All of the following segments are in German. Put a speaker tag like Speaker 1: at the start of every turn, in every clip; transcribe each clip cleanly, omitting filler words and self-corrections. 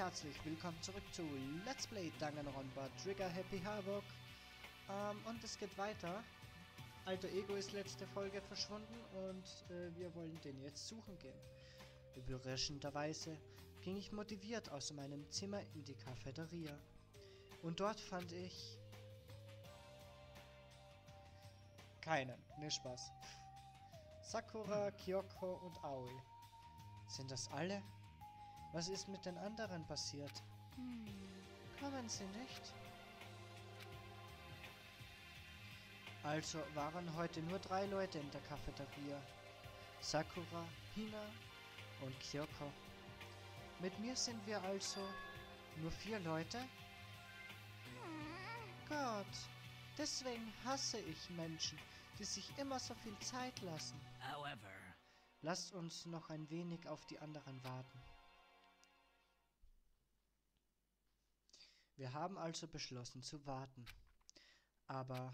Speaker 1: herzlich willkommen zurück zu Let's Play Danganronpa Trigger Happy Havoc. Und es geht weiter. Alter Ego ist letzte Folge verschwunden und wir wollen den jetzt suchen gehen. Überraschenderweise ging ich motiviert aus meinem Zimmer in die Cafeteria. Und dort fand ich... keinen, ne Spaß. Sakura, Kyoko und Aoi. Sind das alle? Was ist mit den anderen passiert? Kommen sie nicht? Also waren heute nur 3 Leute in der Cafeteria. Sakura, Hina und Kyoko. Mit mir sind wir also nur 4 Leute? Gott, deswegen hasse ich Menschen, die sich immer so viel Zeit lassen.
Speaker 2: However,
Speaker 1: Lasst uns noch ein wenig auf die anderen warten. Wir haben also beschlossen zu warten. Aber...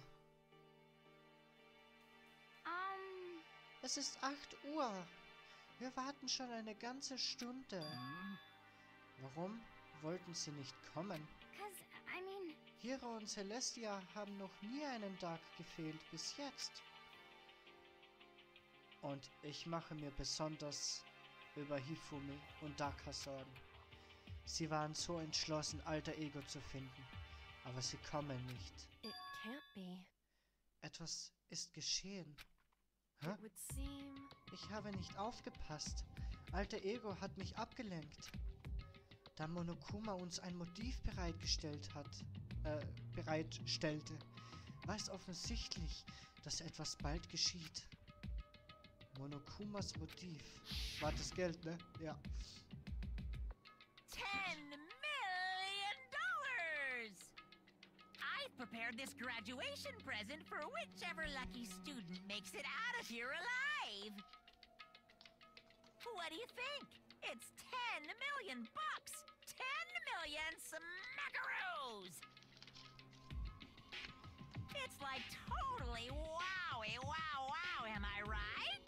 Speaker 1: es ist 8 Uhr. Wir warten schon eine ganze Stunde. Warum wollten sie nicht kommen? Hiro und Celestia haben noch nie einen Tag gefehlt bis jetzt. Und ich mache mir besonders über Hifumi und Daka Sorgen. Sie waren so entschlossen, Alter Ego zu finden. Aber sie kommen nicht.
Speaker 3: It can't be.
Speaker 1: Etwas ist geschehen. Hä?
Speaker 3: It would seem...
Speaker 1: Ich habe nicht aufgepasst. Alter Ego hat mich abgelenkt. Da Monokuma uns ein Motiv bereitstellte, war es offensichtlich, dass etwas bald geschieht. Monokumas Motiv. War das Geld, ne? Ja.
Speaker 2: $10 million! I've prepared this graduation present for whichever lucky student makes it out of here alive. What do you think? It's 10 million bucks! 10 million smackaroos! It's like totally wowie wow wow, am I right?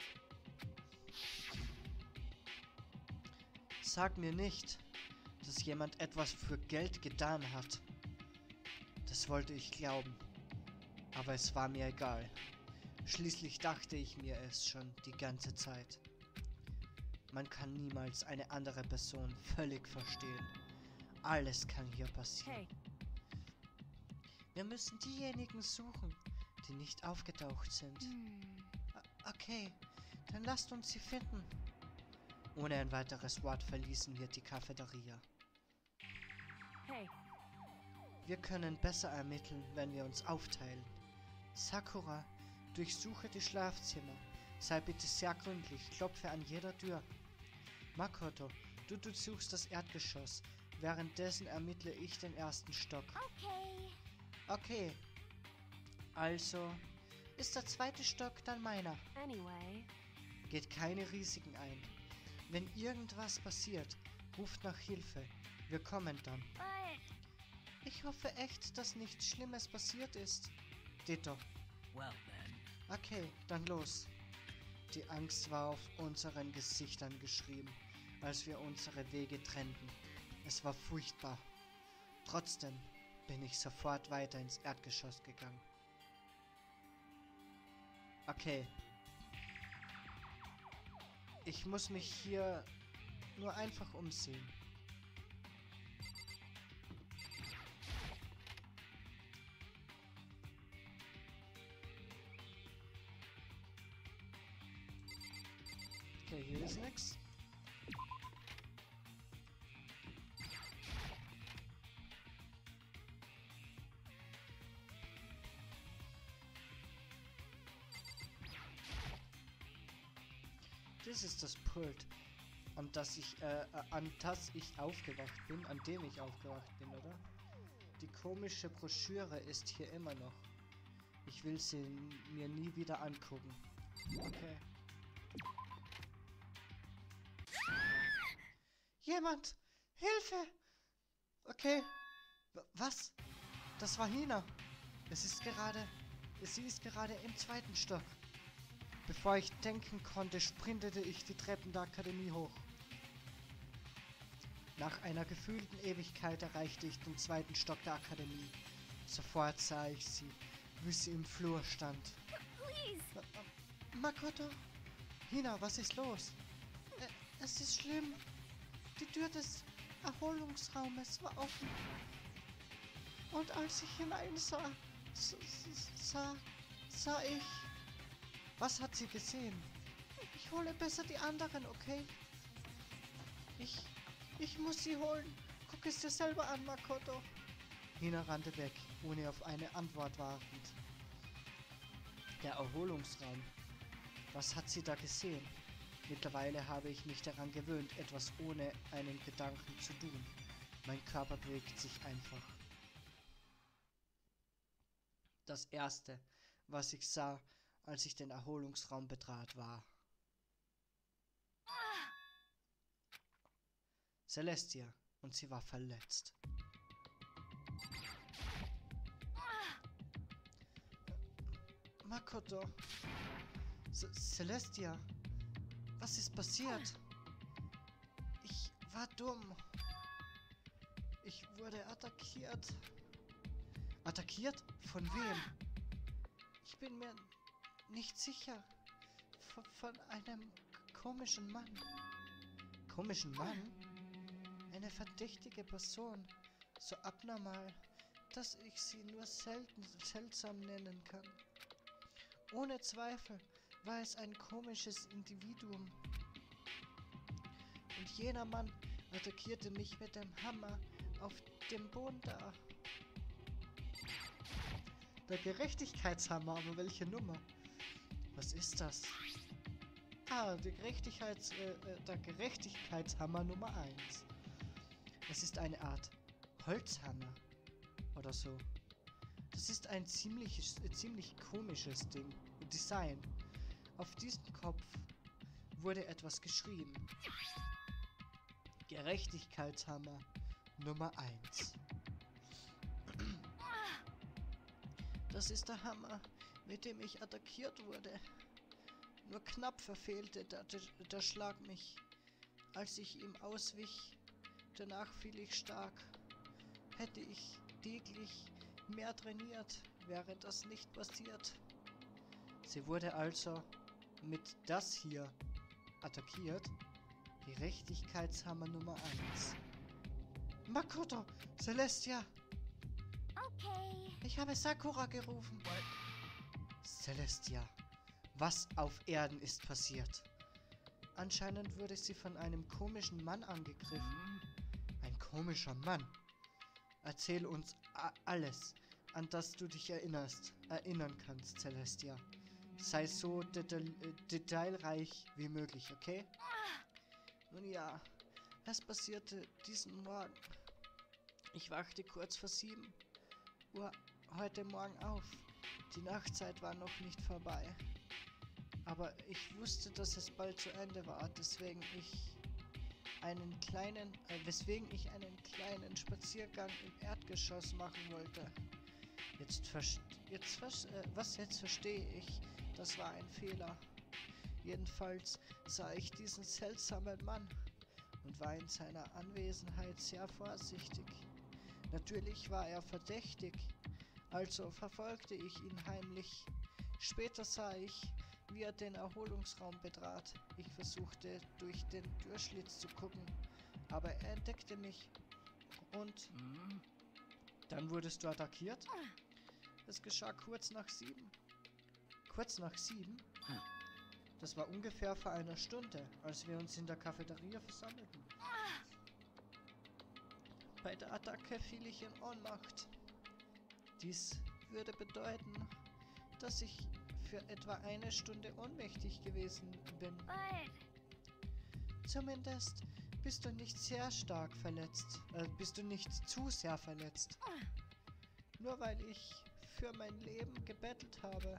Speaker 1: Sag mir nicht, dass jemand etwas für Geld getan hat. Das wollte ich glauben. Aber es war mir egal. Schließlich dachte ich mir es schon die ganze Zeit. Man kann niemals eine andere Person völlig verstehen. Alles kann hier passieren.
Speaker 3: Hey,
Speaker 1: Wir müssen diejenigen suchen, die nicht aufgetaucht sind. Okay, dann lasst uns sie finden. Ohne ein weiteres Wort verließen wir die Cafeteria.
Speaker 3: hey,
Speaker 1: Wir können besser ermitteln, wenn wir uns aufteilen. Sakura, durchsuche die Schlafzimmer. Sei bitte sehr gründlich, klopfe an jeder Tür. Makoto, du durchsuchst das Erdgeschoss. Währenddessen ermittle ich den 1. Stock.
Speaker 3: okay.
Speaker 1: Okay. Also, ist der 2. Stock dann meiner?
Speaker 3: Anyway,
Speaker 1: Geht keine Risiken ein. Wenn irgendwas passiert, ruft nach Hilfe. Wir kommen dann.
Speaker 3: but...
Speaker 1: Ich hoffe echt, dass nichts Schlimmes passiert ist. Ditto.
Speaker 2: Well then.
Speaker 1: Okay, dann los. Die Angst war auf unseren Gesichtern geschrieben, als wir unsere Wege trennten. Es war furchtbar. Trotzdem bin ich sofort weiter ins Erdgeschoss gegangen. Okay. Ich muss mich hier nur einfach umsehen. Okay, hier ist nix. Das ist das Pult, an das ich aufgewacht bin, an dem ich aufgewacht bin, oder? Die komische Broschüre ist hier immer noch. Ich will sie mir nie wieder angucken. Okay. Jemand! Hilfe! Okay. Was? Das war Hina. Sie ist gerade im 2. Stock. Bevor ich denken konnte, sprintete ich die Treppen der Akademie hoch. Nach einer gefühlten Ewigkeit erreichte ich den 2. Stock der Akademie. Sofort sah ich sie, wie sie im Flur stand.
Speaker 3: Please.
Speaker 1: Makoto? Hina, was ist los? Es ist schlimm. Die Tür des Erholungsraumes war offen. Und als ich hineinsah, sah ich... Was hat sie gesehen? Ich hole besser die anderen, okay? Ich muss sie holen. Guck es dir selber an, Makoto. Hina rannte weg, ohne auf eine Antwort wartend. Der Erholungsraum. Was hat sie da gesehen? Mittlerweile habe ich mich daran gewöhnt, etwas ohne einen Gedanken zu tun. Mein Körper bewegt sich einfach. Das Erste, was ich sah, als ich den Erholungsraum betrat, war Celestia, und sie war verletzt. Makoto. Celestia. Was ist passiert? Ich war dumm. Ich wurde attackiert. Attackiert? Von wem? Ich bin mir nicht sicher. Von einem komischen Mann. Komischen Mann? Eine verdächtige Person. So abnormal, dass ich sie nur seltsam nennen kann. Ohne Zweifel war es ein komisches Individuum. Und jener Mann attackierte mich mit dem Hammer auf dem Boden da. Der Gerechtigkeitshammer, aber welche Nummer? Was ist das? Ah, der Gerechtigkeitshammer Nummer 1. Es ist eine Art Holzhammer oder so. Das ist ein ziemlich komisches Design. Auf diesem Kopf wurde etwas geschrieben. Gerechtigkeitshammer Nummer 1. Das ist der Hammer, mit dem ich attackiert wurde. Nur knapp verfehlte der Schlag mich, als ich ihm auswich. Danach fiel ich stark. Hätte ich täglich mehr trainiert, wäre das nicht passiert. Sie wurde also mit das hier attackiert. Gerechtigkeitshammer Nummer 1. Makoto! Celestia!
Speaker 3: Okay.
Speaker 1: Ich habe Sakura gerufen. Celestia, was auf Erden ist passiert? Anscheinend wurde sie von einem komischen Mann angegriffen. Ein komischer Mann. Erzähl uns alles, an das du dich erinnern kannst, Celestia. Sei so detailreich wie möglich, okay? Nun ja, es passierte diesen Morgen. Ich wachte kurz vor 7 Uhr heute Morgen auf. Die Nachtzeit war noch nicht vorbei. Aber ich wusste, dass es bald zu Ende war, weswegen ich einen kleinen Spaziergang im Erdgeschoss machen wollte. Jetzt verstehe ich, das war ein Fehler. Jedenfalls sah ich diesen seltsamen Mann und war in seiner Anwesenheit sehr vorsichtig. Natürlich war er verdächtig, also verfolgte ich ihn heimlich. Später sah ich, wie er den Erholungsraum betrat. Ich versuchte, durch den Türschlitz zu gucken, aber er entdeckte mich. Und dann wurdest du attackiert? Es geschah kurz nach 7. Kurz nach 7? Das war ungefähr vor einer Stunde, als wir uns in der Cafeteria versammelten. Bei der Attacke fiel ich in Ohnmacht. Dies würde bedeuten, dass ich für etwa eine Stunde ohnmächtig gewesen bin. Zumindest bist du nicht sehr stark verletzt. Bist du nicht zu sehr verletzt. Nur weil ich für mein Leben gebettelt habe.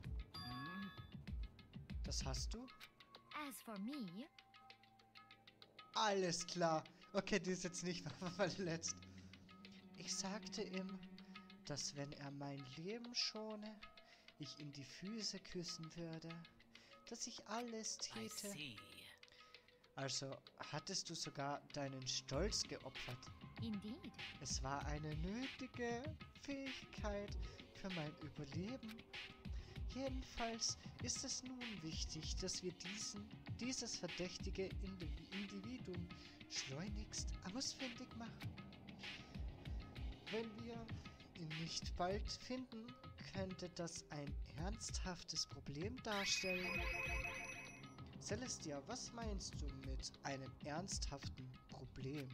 Speaker 1: Das hast du?
Speaker 3: As for me,
Speaker 1: Alles klar. Okay, die ist jetzt nicht verletzt. Ich sagte ihm, dass wenn er mein Leben schone, ich ihm die Füße küssen würde, dass ich alles täte, Also hattest du sogar deinen Stolz geopfert.
Speaker 3: Indeed.
Speaker 1: Es war eine nötige Fähigkeit für mein Überleben. Jedenfalls ist es nun wichtig, dass wir dieses verdächtige Individuum schleunigst ausfindig machen. Wenn wir ihn nicht bald finden, könnte das ein ernsthaftes Problem darstellen. Celestia, was meinst du mit einem ernsthaften Problem?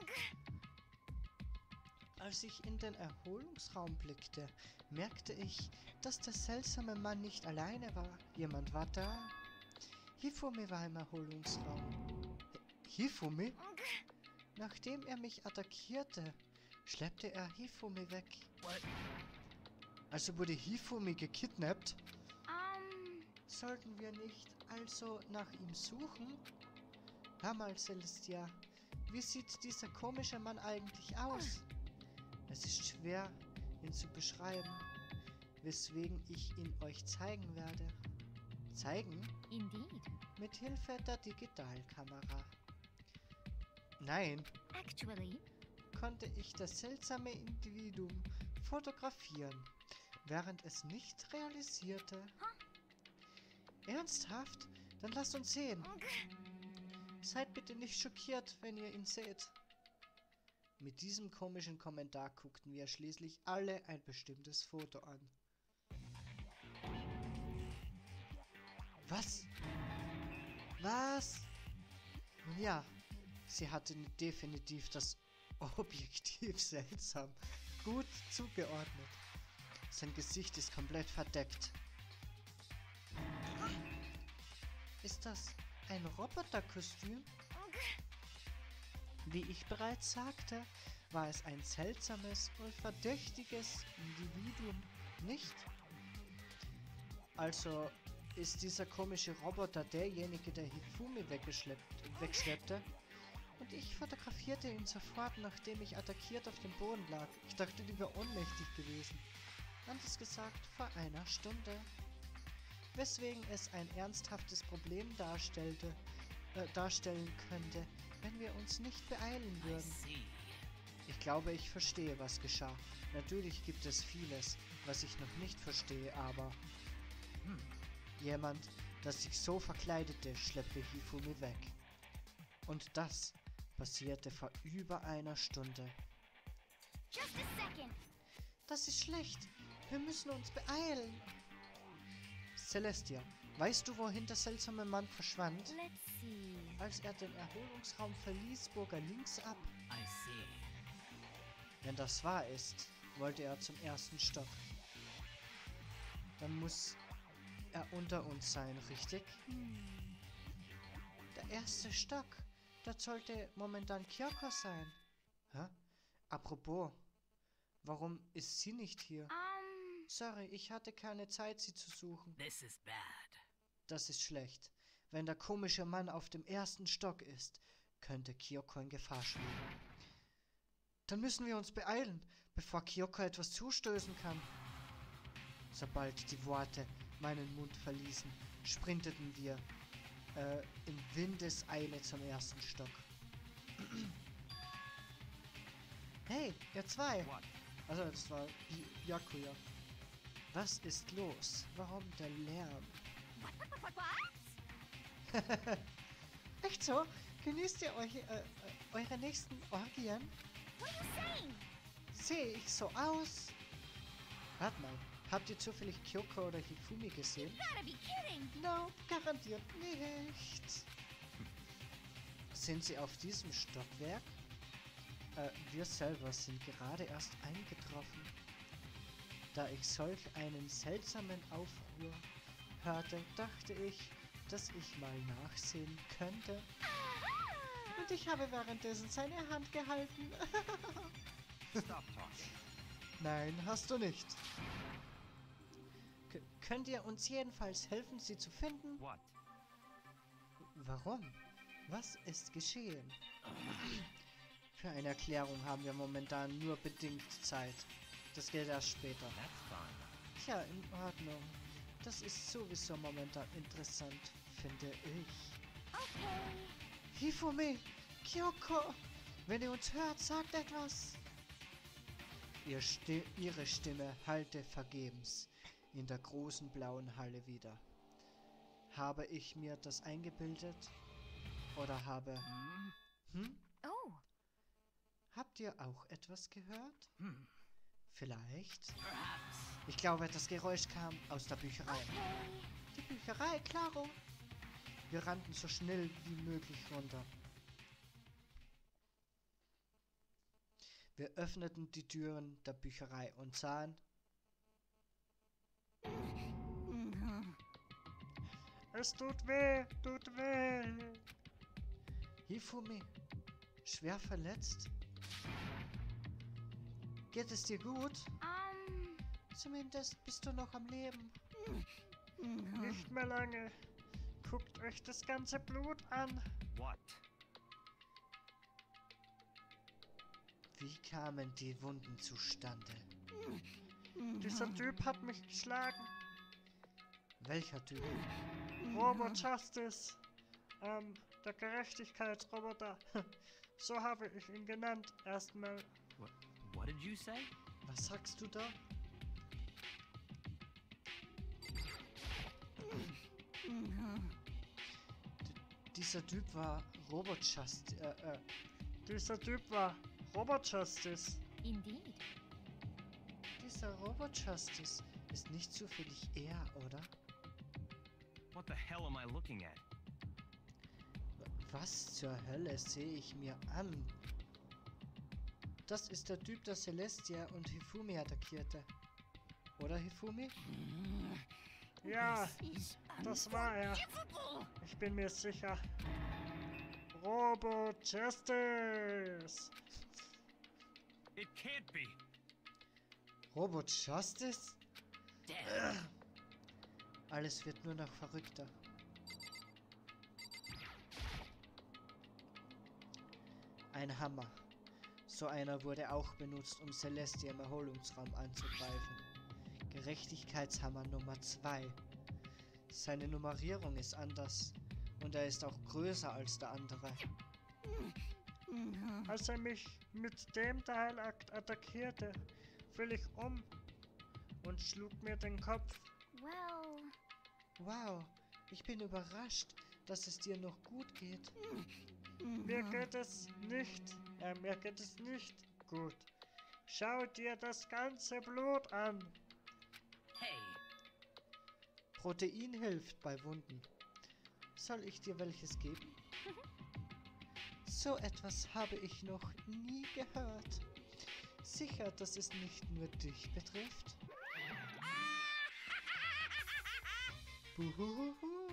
Speaker 1: Als ich in den Erholungsraum blickte, merkte ich, dass der seltsame Mann nicht alleine war. Jemand war da. Hifumi war im Erholungsraum. Hifumi? Nachdem er mich attackierte, schleppte er Hifumi weg. Also wurde Hifumi gekidnappt? Sollten wir nicht also nach ihm suchen? Hör mal, Celestia, wie sieht dieser komische Mann eigentlich aus? Es ist schwer, ihn zu beschreiben, weswegen ich ihn euch zeigen werde. Zeigen?
Speaker 3: Indeed.
Speaker 1: Mit Hilfe der Digitalkamera. Nein,
Speaker 3: Actually,
Speaker 1: konnte ich das seltsame Individuum fotografieren, während es nicht realisierte. Ernsthaft? Dann lasst uns sehen. Seid bitte nicht schockiert, wenn ihr ihn seht. Mit diesem komischen Kommentar guckten wir schließlich alle ein bestimmtes Foto an. Was? Was? Nun ja, sie hatte definitiv das Objektiv seltsam gut zugeordnet. Sein Gesicht ist komplett verdeckt. Ist das ein Roboterkostüm? Wie ich bereits sagte, war es ein seltsames und verdächtiges Individuum, nicht? Also ist dieser komische Roboter derjenige, der Hifumi wegschleppte? Und ich fotografierte ihn sofort, nachdem ich attackiert auf dem Boden lag. Ich dachte, die wäre ohnmächtig gewesen. Anders gesagt, vor einer Stunde. Weswegen es ein ernsthaftes Problem darstellen könnte, wenn wir uns nicht beeilen würden. Ich glaube, ich verstehe, was geschah. Natürlich gibt es vieles, was ich noch nicht verstehe, aber... Jemand, das sich so verkleidete, schleppte Hifumi weg. Und das passierte vor über einer Stunde.
Speaker 3: just a second.
Speaker 1: Das ist schlecht. Wir müssen uns beeilen. Celestia, weißt du, wohin der seltsame Mann verschwand?
Speaker 3: Let's see.
Speaker 1: Als er den Erholungsraum verließ, bog er links ab.
Speaker 2: I see.
Speaker 1: Wenn das wahr ist, wollte er zum ersten Stock. Dann muss er unter uns sein, richtig? Der erste Stock. Das sollte momentan Kyoko sein. Hä? Apropos, warum ist sie nicht hier? Sorry, ich hatte keine Zeit, sie zu suchen.
Speaker 2: This is bad.
Speaker 1: Das ist schlecht. Wenn der komische Mann auf dem ersten Stock ist, könnte Kyoko in Gefahr schweben. Dann müssen wir uns beeilen, bevor Kyoko etwas zustößen kann. Sobald die Worte meinen Mund verließen, sprinteten wir in Windeseile zum ersten Stock. Hey, ihr zwei!
Speaker 2: What?
Speaker 1: Also, das war Byakuya. Was ist los? Warum der Lärm?
Speaker 2: What?
Speaker 1: Echt so? Genießt ihr eure nächsten Orgien?
Speaker 3: What are you saying?
Speaker 1: Sehe ich so aus? Warte mal, habt ihr zufällig Kyoko oder Hifumi gesehen?
Speaker 3: Gotta be kidding.
Speaker 1: No, garantiert nicht. Sind sie auf diesem Stockwerk? Wir selber sind gerade erst eingetroffen. Da ich solch einen seltsamen Aufruhr hörte, dachte ich, dass ich mal nachsehen könnte. Und ich habe währenddessen seine Hand gehalten.
Speaker 2: Stop talking.
Speaker 1: Nein, hast du nicht. Könnt ihr uns jedenfalls helfen, sie zu finden?
Speaker 2: What?
Speaker 1: Warum? Was ist geschehen? Für eine Erklärung haben wir momentan nur bedingt Zeit. Das geht erst später.
Speaker 2: That's fine.
Speaker 1: Tja, in Ordnung. Das ist sowieso momentan interessant, finde ich.
Speaker 3: Okay.
Speaker 1: Hifumi! Kyoko! Wenn ihr uns hört, sagt etwas! Ihre Stimme hallte vergebens in der großen blauen Halle wieder. Habe ich mir das eingebildet? Oder habe...
Speaker 3: Oh,
Speaker 1: Habt ihr auch etwas gehört? Vielleicht?
Speaker 2: Perhaps.
Speaker 1: Ich glaube, das Geräusch kam aus der Bücherei.
Speaker 3: okay.
Speaker 1: Die Bücherei, klaro! Wir rannten so schnell wie möglich runter. Wir öffneten die Türen der Bücherei und sahen... Es tut weh, tut weh. Hifumi, schwer verletzt? Geht es dir gut? Zumindest bist du noch am Leben. Nicht mehr lange. Guckt euch das ganze Blut an.
Speaker 4: What?
Speaker 1: Wie kamen die Wunden zustande? Dieser Typ hat mich geschlagen. Welcher Typ? Robo Justice. Der Gerechtigkeitsroboter. So habe ich ihn genannt erstmal.
Speaker 4: What did you say?
Speaker 1: Was sagst du da? Dieser Typ war Robot Justice. Dieser Typ war Robot Justice.
Speaker 3: Indeed.
Speaker 1: Dieser Robot Justice ist nicht zufällig er, oder?
Speaker 4: What the hell am I looking at?
Speaker 1: Was zur Hölle sehe ich mir an? Das ist der Typ, der Celestia und Hifumi attackierte. Oder Hifumi? Ja, das war er. Ich bin mir sicher. Robo Justice!
Speaker 4: It can't be.
Speaker 1: Robo Justice? Alles wird nur noch verrückter. Ein Hammer. So einer wurde auch benutzt, um Celestia im Erholungsraum anzugreifen. Gerechtigkeitshammer Nummer 2. Seine Nummerierung ist anders und er ist auch größer als der andere. Als er mich mit dem Teil attackierte, fiel ich um und schlug mir den Kopf.
Speaker 3: Well,
Speaker 1: Wow, ich bin überrascht, dass es dir noch gut geht. Mir geht es nicht gut. Schau dir das ganze Blut an.
Speaker 2: Hey,
Speaker 1: Protein hilft bei Wunden. Soll ich dir welches geben? So etwas habe ich noch nie gehört. Sicher, dass es nicht nur dich betrifft? Buhuhuhu.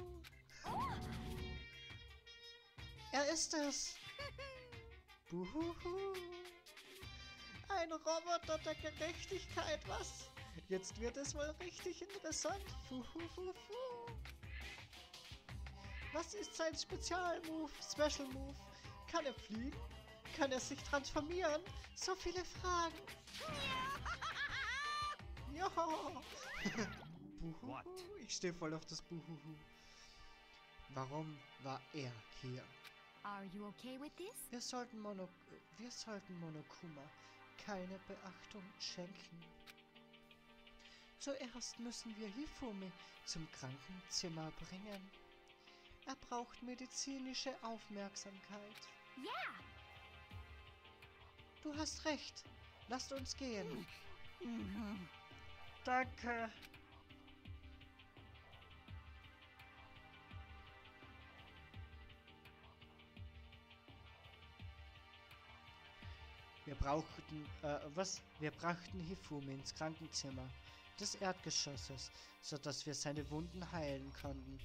Speaker 1: Er ist es! Buhuhu. Ein Roboter der Gerechtigkeit, was? Jetzt wird es wohl richtig interessant. Fuhuhuhu. Was ist sein Spezialmove, Special Move? Kann er fliegen? Kann er sich transformieren? So viele Fragen. Ja. Buhuhu.
Speaker 4: What?
Speaker 1: Ich stehe voll auf das Buhuhu. Warum war er hier?
Speaker 3: are you okay with this?
Speaker 1: Wir sollten Monokuma keine Beachtung schenken. Zuerst müssen wir Hifumi zum Krankenzimmer bringen. Er braucht medizinische Aufmerksamkeit.
Speaker 3: Yeah.
Speaker 1: Du hast recht. Lasst uns gehen. Danke. Wir brachten Hifumi ins Krankenzimmer des Erdgeschosses, sodass wir seine Wunden heilen konnten.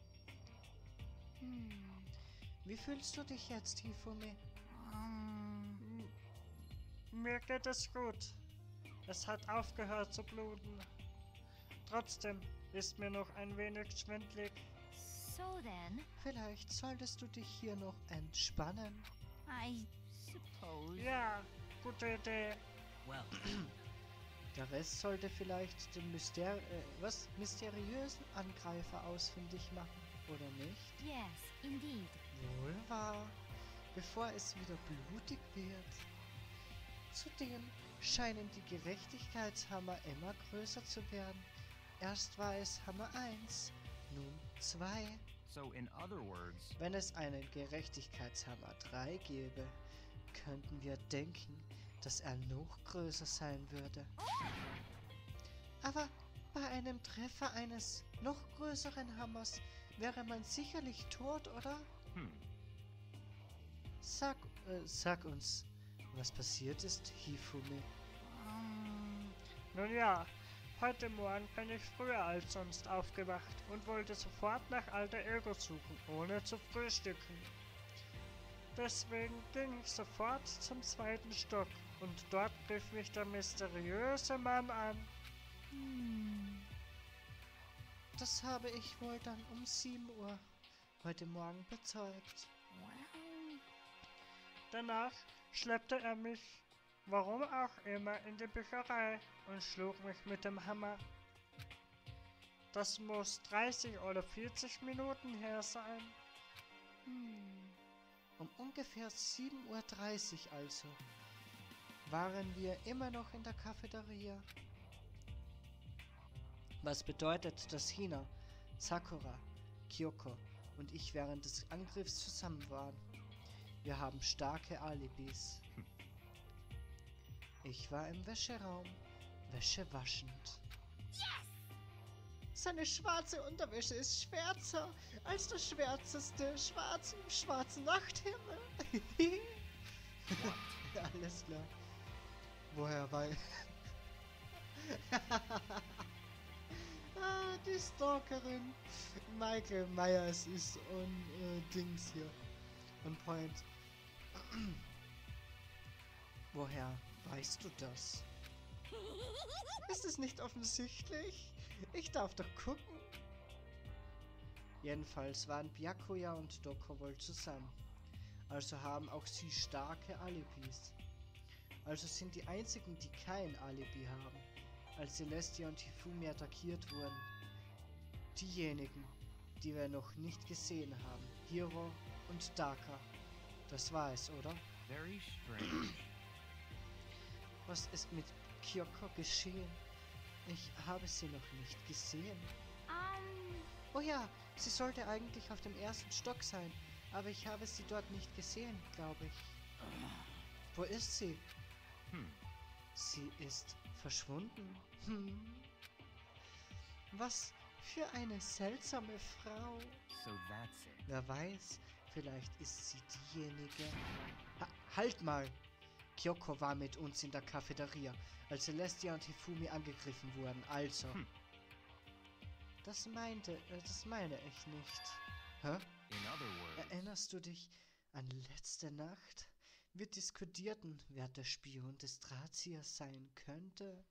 Speaker 1: Wie fühlst du dich jetzt, Hifumi? Mir geht es gut. Es hat aufgehört zu bluten. Trotzdem ist mir noch ein wenig schwindlig.
Speaker 3: So then,
Speaker 1: Vielleicht solltest du dich hier noch entspannen.
Speaker 2: I suppose.
Speaker 1: Ja, gute Idee.
Speaker 2: Well,
Speaker 1: Der Rest sollte vielleicht den mysteriösen Angreifer ausfindig machen, oder nicht?
Speaker 3: yes, indeed.
Speaker 1: Wohl wahr. bevor es wieder blutig wird. Zudem scheinen die Gerechtigkeitshammer immer größer zu werden. Erst war es Hammer 1, nun 2.
Speaker 4: So, in other words,
Speaker 1: Wenn es einen Gerechtigkeitshammer 3 gäbe, könnten wir denken, dass er noch größer sein würde. Aber bei einem Treffer eines noch größeren Hammers wäre man sicherlich tot, oder? Sag uns, was passiert ist, Hifumi.
Speaker 5: Nun ja, heute Morgen bin ich früher als sonst aufgewacht und wollte sofort nach Alter Ego suchen, ohne zu frühstücken. Deswegen ging ich sofort zum 2. Stock und dort rief mich der mysteriöse Mann an.
Speaker 1: Das habe ich wohl dann um 7 Uhr heute Morgen bezeugt.
Speaker 5: Danach schleppte er mich, warum auch immer, in die Bücherei und schlug mich mit dem Hammer. Das muss 30 oder 40 Minuten her sein.
Speaker 1: Um ungefähr 7:30 Uhr also waren wir immer noch in der Cafeteria. Was bedeutet, dass Hina, Sakura, Kyoko und ich während des Angriffs zusammen waren. Wir haben starke Alibis. Ich war im Wäscheraum, Wäsche waschend. Seine schwarze Unterwäsche ist schwärzer als der schwärzeste schwarzen Nachthimmel. Alles klar. Woher weiß... die Stalkerin Michael Myers ist on Dings hier. On point. Woher weißt du das? Ist es nicht offensichtlich? Ich darf doch gucken. Jedenfalls waren Byakuya und Doko wohl zusammen. Also haben auch sie starke Alibis. Also sind die einzigen, die kein Alibi haben, als Celestia und Hifumi attackiert wurden. Diejenigen, die wir noch nicht gesehen haben. Hiro und Daka. Das war es, oder?
Speaker 4: very strange.
Speaker 1: Was ist mit Kyoko geschehen? Ich habe sie noch nicht gesehen. Oh ja, sie sollte eigentlich auf dem 1. Stock sein, aber ich habe sie dort nicht gesehen, glaube ich. Wo ist sie? Sie ist verschwunden. Was für eine seltsame Frau.
Speaker 4: So that's it.
Speaker 1: Wer weiß, vielleicht ist sie diejenige... Halt mal! Kyoko war mit uns in der Cafeteria, als Celestia und Hifumi angegriffen wurden, also... Das meine ich nicht. Hä?
Speaker 4: In other words,
Speaker 1: Erinnerst du dich an letzte Nacht? Wir diskutierten, wer der Spion des Drahtziehers sein könnte.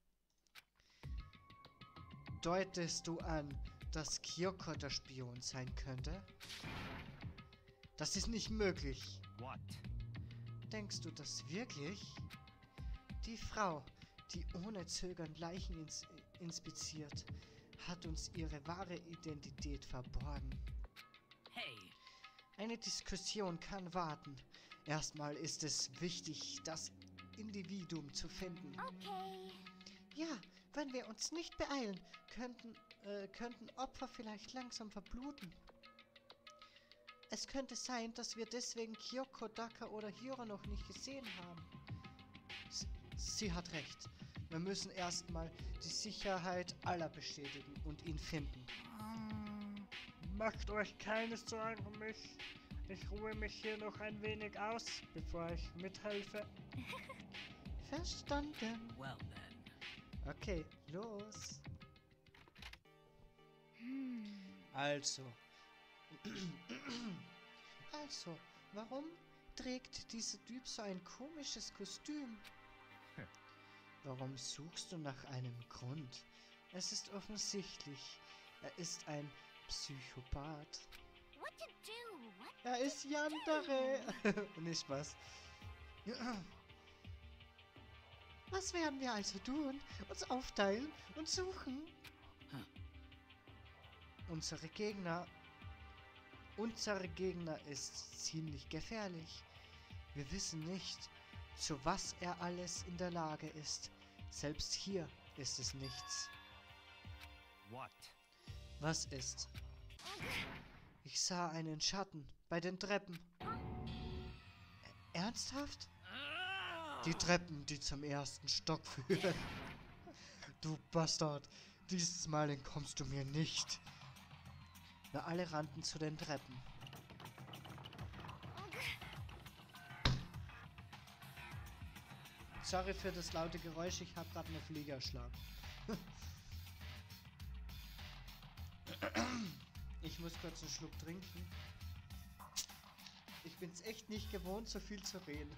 Speaker 1: Deutest du an, dass Kyoko der Spion sein könnte? Das ist nicht möglich.
Speaker 4: what?
Speaker 1: Denkst du das wirklich? Die Frau, die ohne Zögern Leichen inspiziert, hat uns ihre wahre Identität verborgen.
Speaker 2: Hey,
Speaker 1: Eine Diskussion kann warten. Erstmal ist es wichtig, das Individuum zu finden.
Speaker 3: Okay.
Speaker 1: Ja, wenn wir uns nicht beeilen, könnten Opfer vielleicht langsam verbluten. Es könnte sein, dass wir deswegen Kyoko, Daka oder Hiro noch nicht gesehen haben. Sie hat recht. Wir müssen erstmal die Sicherheit aller bestätigen und ihn finden.
Speaker 5: Macht euch keine Sorgen um mich. Ich ruhe mich hier noch ein wenig aus, bevor ich mithelfe.
Speaker 1: Verstanden.
Speaker 2: well then.
Speaker 1: Okay, los. Also, warum trägt dieser Typ so ein komisches Kostüm? Warum suchst du nach einem Grund? Es ist offensichtlich, er ist ein Psychopath.
Speaker 3: What to do? What?
Speaker 1: Er ist Yandere. Nicht Spaß. Was werden wir also tun? Uns aufteilen und suchen? Unsere Gegner ist ziemlich gefährlich. Wir wissen nicht, zu was er alles in der Lage ist. Selbst hier ist es nichts.
Speaker 4: What?
Speaker 1: Was ist? Ich sah einen Schatten bei den Treppen. Ernsthaft? Die Treppen, die zum ersten Stock führen. Du Bastard, dieses Mal entkommst du mir nicht. Wir alle rannten zu den Treppen. Sorry für das laute Geräusch, ich habe gerade eine Fliege erschlagen. Ich muss kurz einen Schluck trinken. Ich bin's echt nicht gewohnt, so viel zu reden.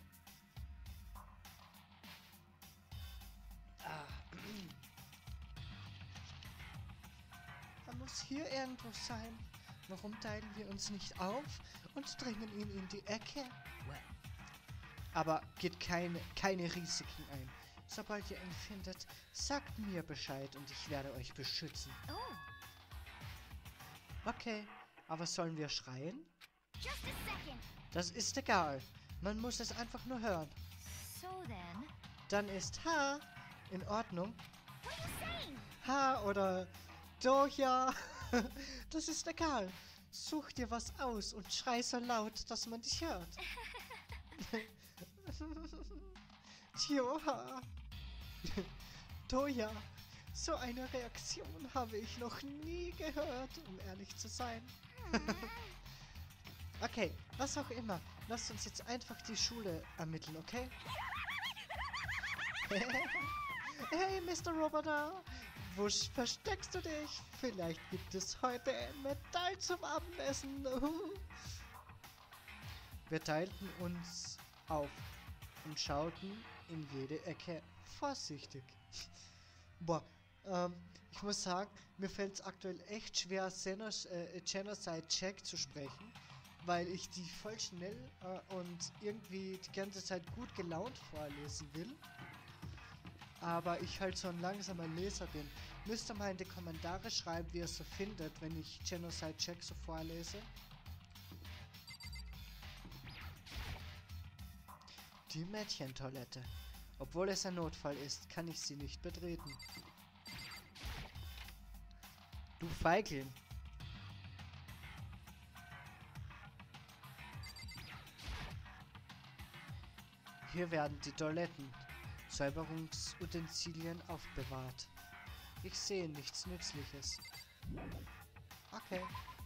Speaker 1: Er muss hier irgendwo sein. Warum teilen wir uns nicht auf und drängen ihn in die Ecke? Aber geht keine Risiken ein. Sobald ihr ihn findet, sagt mir Bescheid und ich werde euch beschützen.
Speaker 3: Oh,
Speaker 1: Okay, aber sollen wir schreien?
Speaker 3: just a second.
Speaker 1: Das ist egal. Man muss es einfach nur hören.
Speaker 3: So then,
Speaker 1: Dann ist Ha in Ordnung.
Speaker 3: what are you saying?
Speaker 1: Ha oder Doja. Das ist egal. Such dir was aus und schrei so laut, dass man dich hört. Tjoha. Doja. So eine Reaktion habe ich noch nie gehört, um ehrlich zu sein. Okay, was auch immer. Lasst uns jetzt einfach die Schule ermitteln, okay? Hey, Mr. Roboter. Wo versteckst du dich? Vielleicht gibt es heute ein Metall zum Abendessen. Wir teilten uns auf und schauten in jede Ecke vorsichtig. Boah, ich muss sagen, mir fällt es aktuell echt schwer, Genocide Check zu sprechen, weil ich die voll schnell und irgendwie die ganze Zeit gut gelaunt vorlesen will. Aber ich halt so ein langsamer Leser bin. Müsst ihr mal in die Kommentare schreiben, wie ihr es so findet, wenn ich Genocide Check so vorlese. Die Mädchentoilette. Obwohl es ein Notfall ist, kann ich sie nicht betreten. Du Feigling. Hier werden die Toiletten, Säuberungsutensilien aufbewahrt. Ich sehe nichts Nützliches. Okay.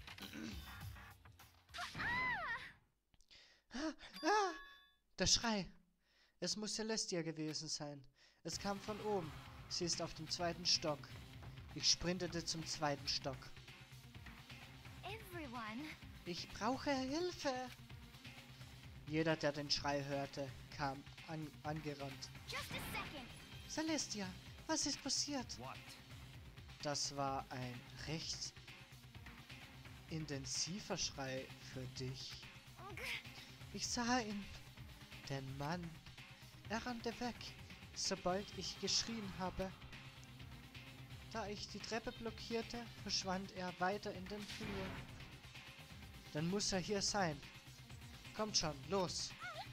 Speaker 1: Der Schrei. Es muss Celestia gewesen sein. Es kam von oben. Sie ist auf dem 2. Stock. Ich sprintete zum 2. Stock.
Speaker 3: Everyone,
Speaker 1: Ich brauche Hilfe. Jeder, der den Schrei hörte, kam angerannt.
Speaker 3: just a second.
Speaker 1: Celestia, was ist passiert?
Speaker 4: What?
Speaker 1: Das war ein recht intensiver Schrei für dich. Ich sah ihn. Den Mann. Er rannte weg, sobald ich geschrien habe. Da ich die Treppe blockierte, verschwand er weiter in den Flur. Dann muss er hier sein. Kommt schon, los.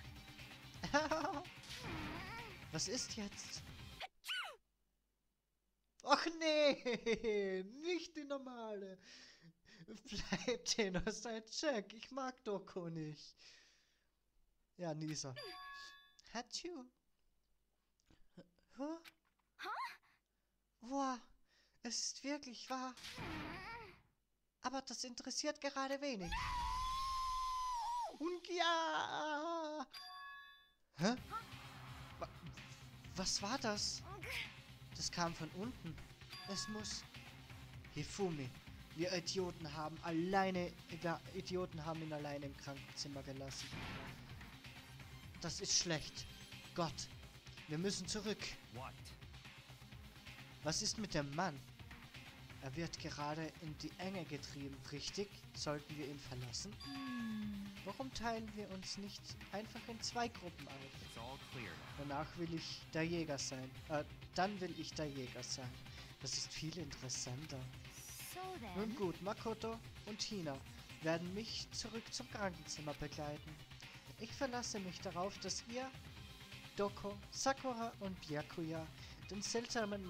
Speaker 1: Was ist jetzt? Ach nee, nicht die normale. Bleibt Genocide Check. Ich mag Doku nicht. Ja, Nisa. Hatschu. Huh? Wow, es ist wirklich wahr. Aber das interessiert gerade wenig. Und ja. Hä? Was war das? Das kam von unten. Es muss... Hifumi. Wir Idioten haben ihn alleine im Krankenzimmer gelassen. Das ist schlecht. Gott, wir müssen zurück.
Speaker 4: What?
Speaker 1: Was ist mit dem Mann? Er wird gerade in die Enge getrieben, richtig? Sollten wir ihn verlassen? Warum teilen wir uns nicht einfach in 2 Gruppen auf?
Speaker 4: It's all clear now.
Speaker 1: Danach will ich der Jäger sein. Dann will ich der Jäger sein. Das ist viel interessanter.
Speaker 3: So
Speaker 1: Nun
Speaker 3: then,
Speaker 1: gut, Makoto und Hina werden mich zurück zum Krankenzimmer begleiten. Ich verlasse mich darauf, dass ihr, Doko, Sakura und Byakuya den seltsamen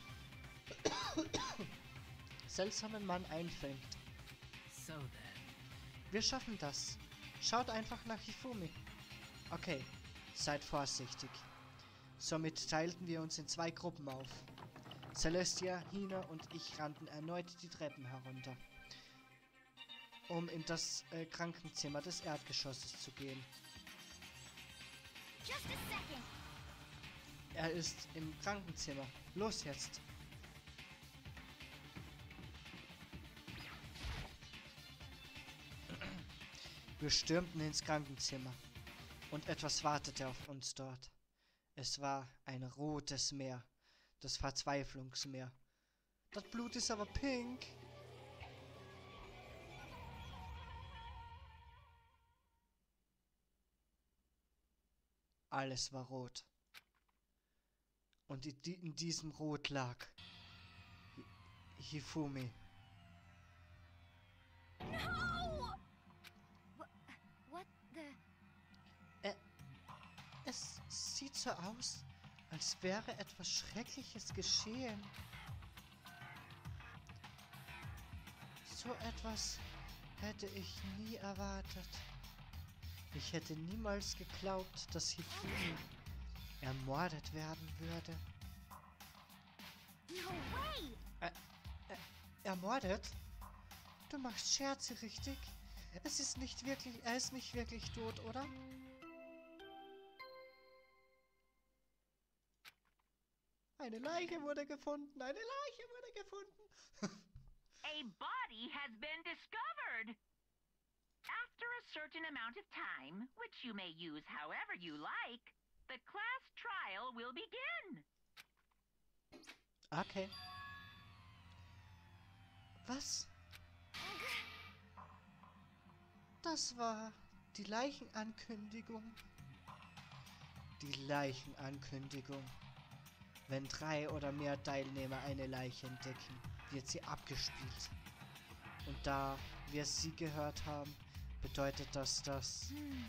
Speaker 1: Mann einfängt.
Speaker 2: So then.
Speaker 1: Wir schaffen das. Schaut einfach nach Hifumi. Okay, seid vorsichtig. Somit teilten wir uns in 2 Gruppen auf. Celestia, Hina und ich rannten erneut die Treppen herunter, um in das Krankenzimmer des Erdgeschosses zu gehen.
Speaker 3: Just a second.
Speaker 1: Er ist im Krankenzimmer. Los jetzt! Wir stürmten ins Krankenzimmer und etwas wartete auf uns dort. Es war ein rotes Meer, das Verzweiflungsmeer. Das Blut ist aber pink. Alles war rot. Und in diesem Rot lag Hifumi.
Speaker 3: No! What the?
Speaker 1: Es sieht so aus, als wäre etwas Schreckliches geschehen. So etwas hätte ich nie erwartet. Ich hätte niemals geglaubt, dass Hifumi ermordet werden würde.
Speaker 3: No way!
Speaker 1: Ermordet? Du machst Scherze, richtig? Er ist nicht wirklich tot, oder? Eine Leiche wurde gefunden! Eine Leiche wurde gefunden!
Speaker 2: A body has been discovered. After a certain amount of time, which you may use however you like, the class trial will begin.
Speaker 1: Okay. Was? Das war die Leichenankündigung. Die Leichenankündigung. Wenn 3 oder mehr Teilnehmer eine Leiche entdecken, wird sie abgespielt. Und da wir sie gehört haben, bedeutet das, dass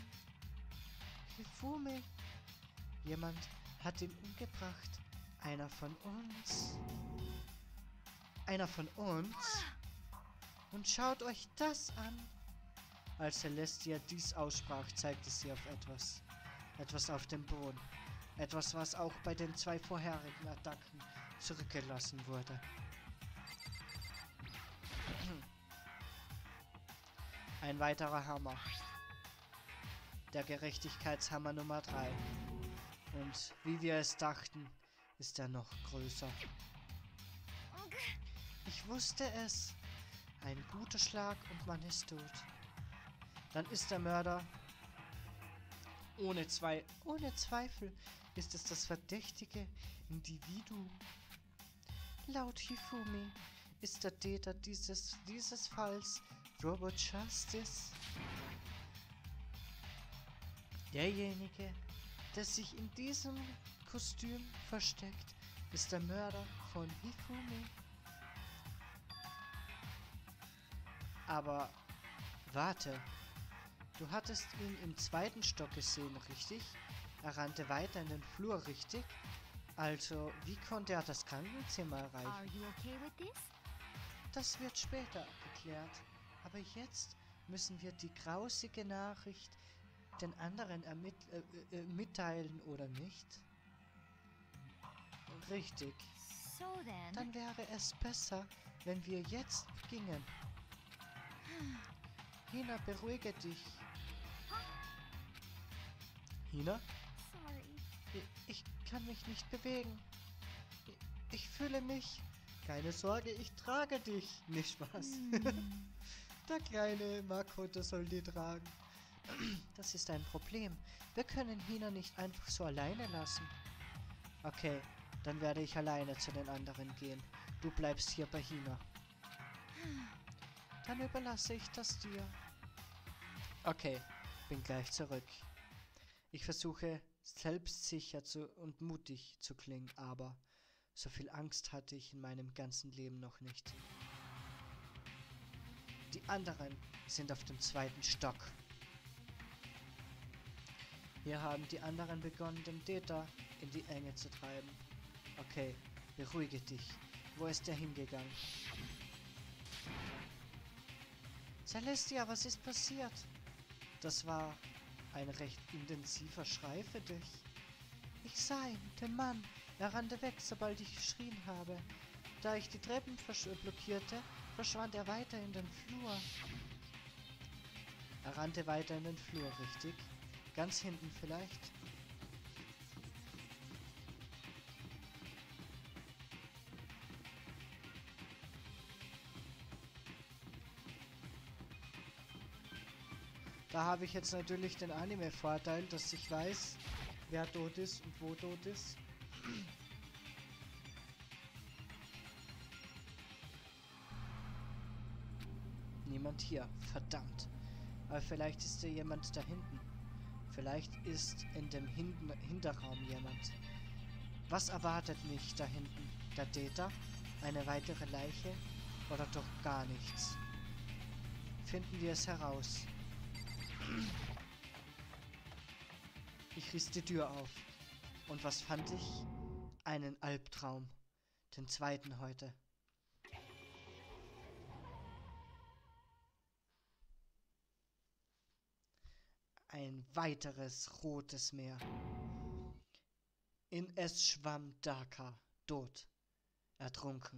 Speaker 1: Hifumi, jemand hat ihn umgebracht. Einer von uns. Einer von uns? Und schaut euch das an. Als Celestia dies aussprach, zeigte sie auf etwas. Etwas auf dem Boden. Etwas, was auch bei den 2 vorherigen Attacken zurückgelassen wurde. Ein weiterer Hammer. Der Gerechtigkeitshammer Nummer 3. Und wie wir es dachten, ist er noch größer. Ich wusste es. Ein guter Schlag und man ist tot. Dann ist der Mörder. Ohne Zweifel ist es das verdächtige Individuum. Laut Hifumi ist der Täter dieses Falls Robot Justice. Derjenige, der sich in diesem Kostüm versteckt, ist der Mörder von Hifumi. Aber warte, du hattest ihn im 2. Stock gesehen, richtig? Er rannte weiter in den Flur, richtig? Also, wie konnte er das Krankenzimmer
Speaker 3: Are
Speaker 1: erreichen?
Speaker 3: you okay with this?
Speaker 1: Das wird später geklärt. Aber jetzt müssen wir die grausige Nachricht den anderen mitteilen, oder nicht? Richtig.
Speaker 3: So then.
Speaker 1: Dann wäre es besser, wenn wir jetzt gingen. Hina, beruhige dich. Hina?
Speaker 3: Sorry.
Speaker 1: Ich kann mich nicht bewegen. Ich fühle mich. Keine Sorge, ich trage dich. Nicht Spaß. Der kleine Makoto soll die tragen. Das ist ein Problem. Wir können Hina nicht einfach so alleine lassen. Okay, dann werde ich alleine zu den anderen gehen. Du bleibst hier bei Hina. Dann überlasse ich das dir. Okay, bin gleich zurück. Ich versuche selbstsicher und mutig zu klingen, aber so viel Angst hatte ich in meinem ganzen Leben noch nicht. Die anderen sind auf dem 2. Stock. Hier haben die anderen begonnen, den Data in die Enge zu treiben. Okay, beruhige dich. Wo ist der hingegangen? Celestia, was ist passiert? Das war ein recht intensiver Schrei für dich. Ich sah ihn, den Mann. Er rannte weg, sobald ich geschrien habe. Da ich die Treppen blockierte, verschwand er weiter in den Flur. Er rannte weiter in den Flur, richtig? Ganz hinten vielleicht? Da habe ich jetzt natürlich den Anime-Vorteil, dass ich weiß, wer tot ist und wo tot ist. Niemand hier, verdammt. Aber vielleicht ist hier jemand da hinten. Vielleicht ist in dem Hinterraum jemand. Was erwartet mich da hinten? Der Täter? Eine weitere Leiche? Oder doch gar nichts? Finden wir es heraus. Ich riss die Tür auf. Und was fand ich? Einen Albtraum. Den zweiten heute. Ein weiteres rotes Meer. In es schwamm Daka, tot, ertrunken.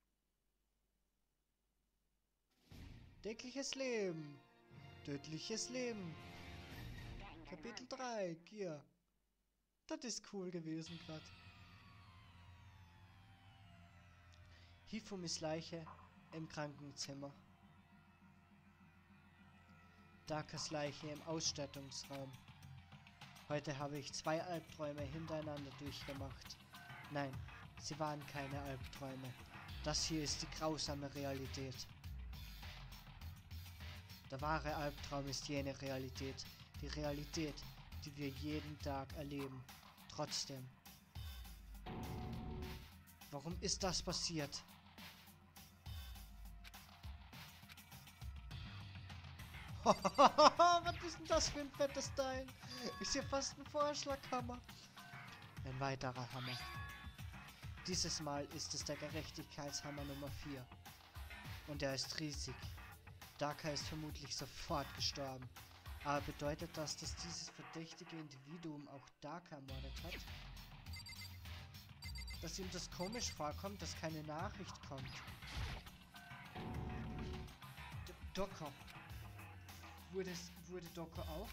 Speaker 1: Tägliches Leben. Tödliches Leben. Kapitel 3, Gier. Das ist cool gewesen gerade. Hifumis Leiche im Krankenzimmer. Dakas Leiche im Ausstattungsraum. Heute habe ich 2 Albträume hintereinander durchgemacht. Nein, sie waren keine Albträume. Das hier ist die grausame Realität. Der wahre Albtraum ist jene Realität. Die Realität, die wir jeden Tag erleben. Trotzdem. Warum ist das passiert? Was ist denn das für ein fettes Teil? Ist hier fast ein Vorschlaghammer. Ein weiterer Hammer. Dieses Mal ist es der Gerechtigkeitshammer Nummer 4. Und er ist riesig. Daka ist vermutlich sofort gestorben. Aber bedeutet das, dass dieses verdächtige Individuum auch Daka ermordet hat? Dass ihm das komisch vorkommt, dass keine Nachricht kommt. Doko. Wurde Doko auch?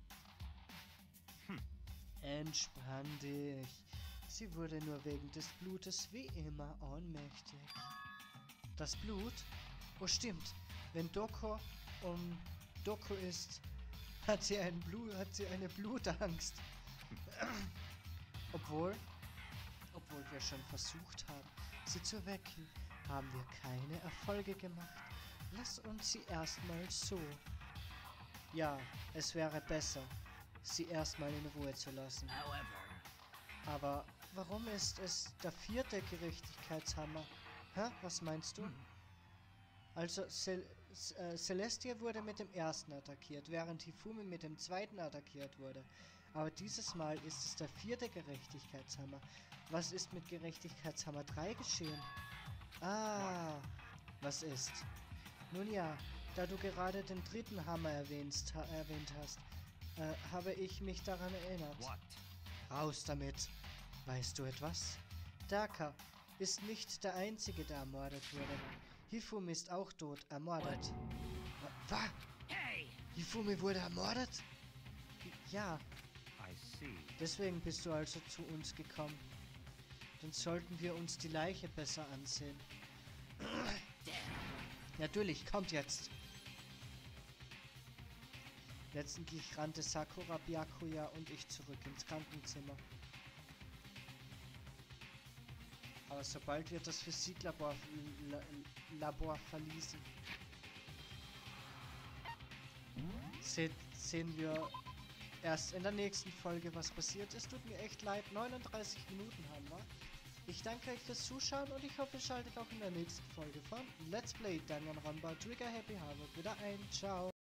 Speaker 1: Entspann dich. Sie wurde nur wegen des Blutes wie immer ohnmächtig. Das Blut? Oh stimmt. Wenn Doko ist, hat sie eine Blutangst. Obwohl wir schon versucht haben, sie zu wecken, haben wir keine Erfolge gemacht. Lass uns sie erstmal so. Ja, es wäre besser, sie erstmal in Ruhe zu lassen. Aber warum ist es der 4. Gerechtigkeitshammer? Hä? Was meinst du? Also, Celestia wurde mit dem 1. attackiert, während Hifumi mit dem 2. attackiert wurde. Aber dieses Mal ist es der 4. Gerechtigkeitshammer. Was ist mit Gerechtigkeitshammer 3 geschehen? Ah, was ist? Nun ja, da du gerade den 3. Hammer erwähnt hast, habe ich mich daran erinnert.
Speaker 4: What?
Speaker 1: Raus damit. Weißt du etwas? Daka ist nicht der Einzige, der ermordet wurde. Hifumi ist auch tot, ermordet. Was?
Speaker 4: Hey!
Speaker 1: Hifumi wurde ermordet? Ja,
Speaker 4: I see.
Speaker 1: deswegen bist du also zu uns gekommen. Dann sollten wir uns die Leiche besser ansehen. Natürlich, kommt jetzt. Letztendlich rannte Sakura, Byakuya und ich zurück ins Krankenzimmer. Aber sobald wir das Physiklabor verließen, sehen wir erst in der nächsten Folge, was passiert ist. Tut mir echt leid, 39 Minuten haben wir. Ich danke euch fürs Zuschauen und ich hoffe, ihr schaltet auch in der nächsten Folge von Let's Play Danganronpa Trigger Happy Havoc wieder ein. Ciao!